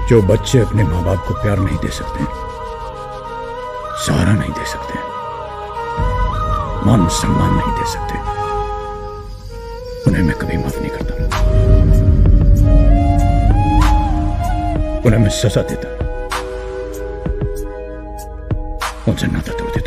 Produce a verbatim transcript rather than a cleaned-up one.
जो बच्चे अपने माँ बाप को प्यार नहीं दे सकते, सहारा नहीं दे सकते, मान सम्मान नहीं दे सकते, उन्हें मैं कभी माफ नहीं करता। उन्हें मैं सजा देता, उनसे नाता तोड़ देता।